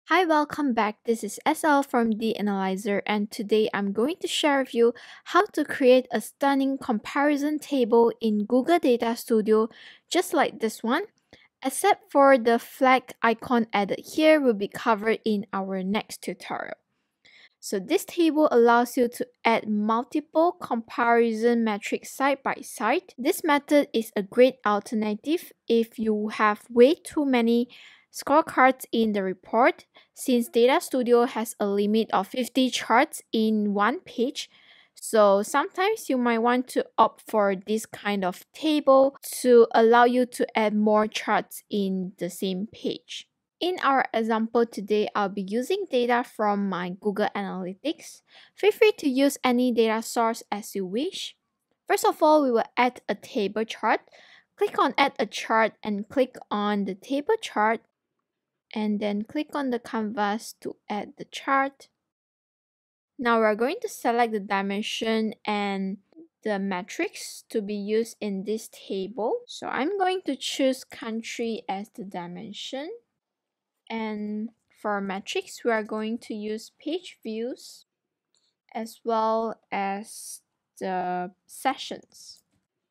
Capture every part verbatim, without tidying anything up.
Hi, welcome back. This is S L from Danalyser, and today I'm going to share with you how to create a stunning comparison table in Google Data Studio just like this one, except for the flag icon added here will be covered in our next tutorial. So this table allows you to add multiple comparison metrics side by side. This method is a great alternative if you have way too many scorecards in the report, since Data Studio has a limit of fifty charts in one page. So sometimes you might want to opt for this kind of table to allow you to add more charts in the same page. In our example today, I'll be using data from my Google Analytics. Feel free to use any data source as you wish. First of all, we will add a table chart. Click on Add a Chart and click on the table chart, and then click on the canvas to add the chart. Now we're going to select the dimension and the metrics to be used in this table. So I'm going to choose country as the dimension. And for metrics, we are going to use page views as well as the sessions.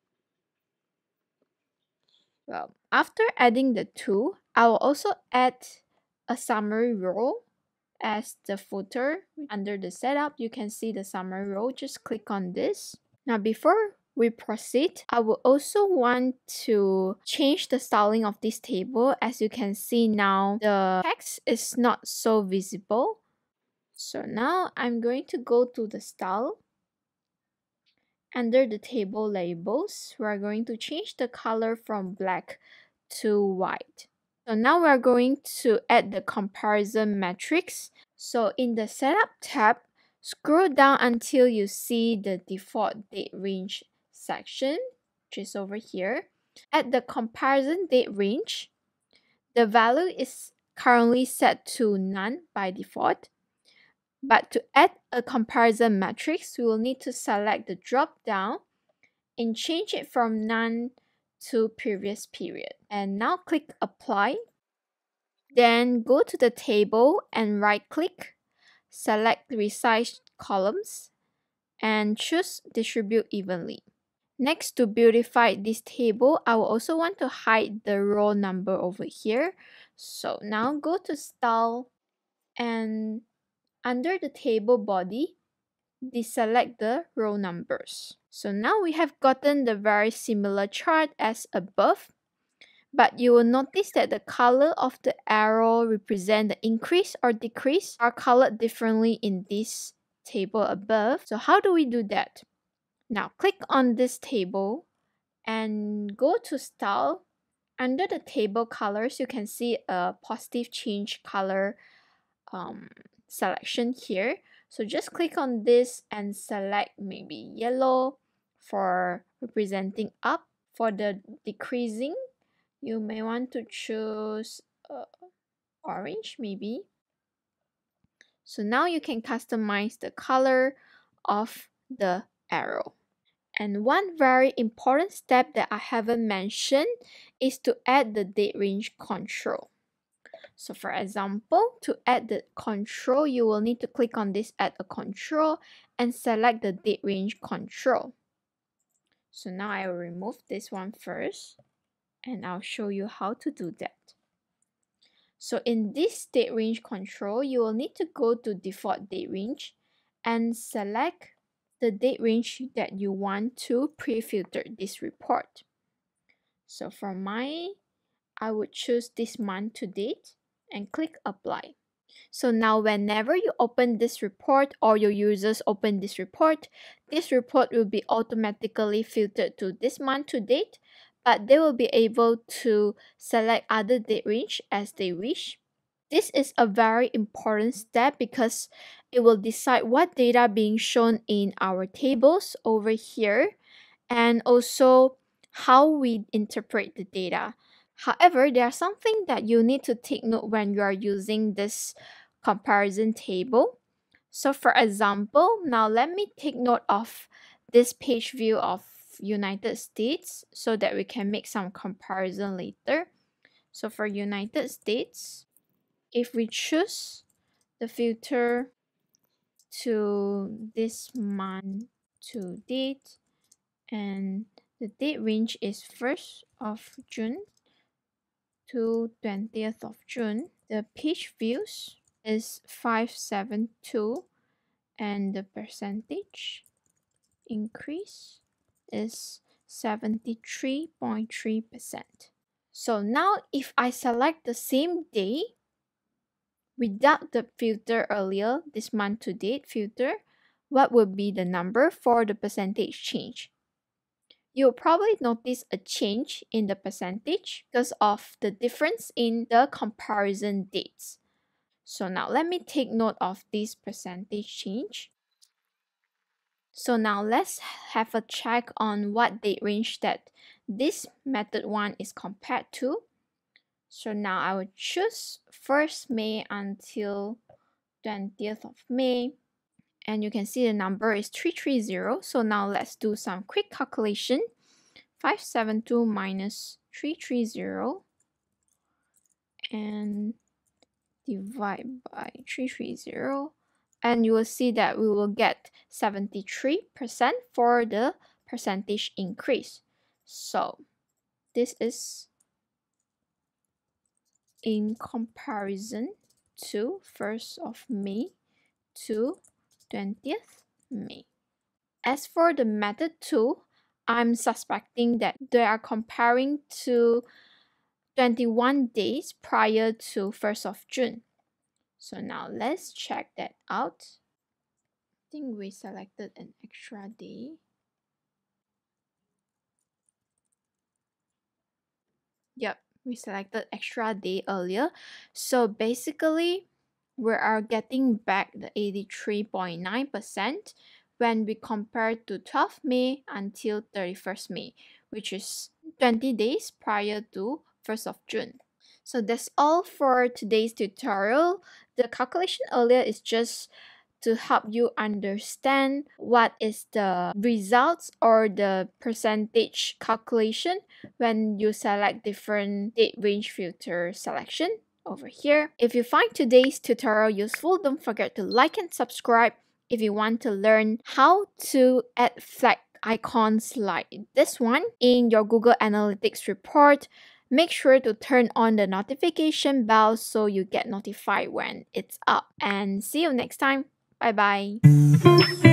Well, after adding the two, I will also add a summary row as the footer. Under the setup, you can see the summary row. Just click on this. Now, before we proceed, I will also want to change the styling of this table. As you can see now, the text is not so visible. So now I'm going to go to the style. Under the table labels, we are going to change the color from black to white. So now we are going to add the comparison metrics. So in the setup tab, scroll down until you see the default date range section, which is over here. At the comparison date range, the value is currently set to none by default. But to add a comparison matrix, we will need to select the drop down and change it from none to previous period. And now click apply. Then go to the table and right click, select resize columns, and choose distribute evenly. Next, to beautify this table, I will also want to hide the row number over here. So now go to style, and under the table body, deselect the row numbers. So now we have gotten the very similar chart as above, but you will notice that the color of the arrow represent the increase or decrease are colored differently in this table above. So how do we do that? Now click on this table and go to style. Under the table colors, you can see a positive change color um, selection here. So just click on this and select maybe yellow for representing up. For the decreasing, you may want to choose uh, orange maybe. So now you can customize the color of the arrow. And one very important step that I haven't mentioned is to add the date range control. So for example, to add the control, you will need to click on this add a control and select the date range control. So now I will remove this one first and I'll show you how to do that. So in this date range control, you will need to go to default date range and select the date range that you want to pre-filter this report. So for mine, I would choose this month to date and click apply. So now whenever you open this report or your users open this report, this report will be automatically filtered to this month to date, but they will be able to select other date range as they wish. This is a very important step because it will decide what data being shown in our tables over here and also how we interpret the data. However, there's something that you need to take note when you are using this comparison table. So for example, now let me take note of this page view of United States so that we can make some comparison later. So for United States, if we choose the filter to this month to date, and the date range is first of June to twentieth of June, the page views is five seventy-two, and the percentage increase is seventy-three point three percent. So now if I select the same day without the filter earlier, this month to date filter, what would be the number for the percentage change? You'll probably notice a change in the percentage because of the difference in the comparison dates. So now let me take note of this percentage change. So now let's have a check on what date range that this method one is compared to. So now I will choose first May until twentieth of May. And you can see the number is three hundred thirty. So now let's do some quick calculation. five seventy-two minus three hundred thirty and divide by three hundred thirty. And you will see that we will get seventy-three percent for the percentage increase. So this is in comparison to first of May to twentieth May. As for the method two, I'm suspecting that they are comparing to twenty-one days prior to first of June. So now let's check that out. I think we selected an extra day. Yep, we selected extra day earlier. So basically, we are getting back the eighty-three point nine percent when we compare to twelfth May until thirty-first May, which is twenty days prior to first of June. So that's all for today's tutorial. The calculation earlier is just to help you understand what is the results or the percentage calculation when you select different date range filter selection over here. If you find today's tutorial useful, don't forget to like and subscribe. If you want to learn how to add flag icons like this one in your Google Analytics report, make sure to turn on the notification bell so you get notified when it's up. And see you next time. Bye bye.